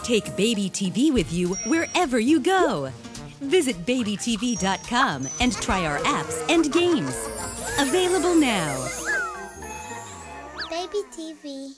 Take BabyTV with you wherever you go. Visit BabyTV.com and try our apps and games. Available now. BabyTV.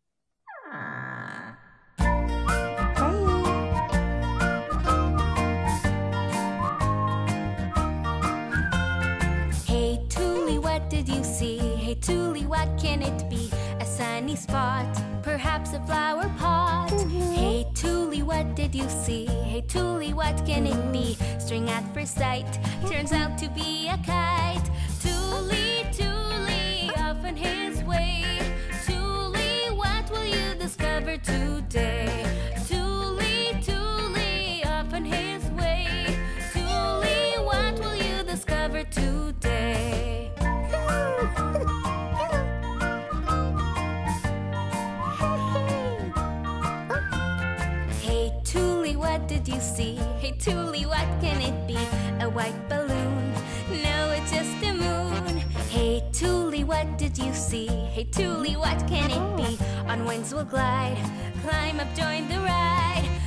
Hey Tulli, what did you see? Hey Tulli, what can it be? A sunny spot, perhaps a flower pot. Hey Tulli, what did you see? Hey Tulli, what can it be? String at first sight, turns out to be a kite. Tulli, Tulli, off on his way. Tulli, what will you discover today? Tulli, Tulli, off on his way. Tulli, what will you discover today? Hey Tulli, what did you see? Hey Tulli, what can it be? A white balloon? No, it's just a moon. Hey Tulli, what did you see? Hey Tulli, what can it be? On wings we'll glide, climb up, join the ride.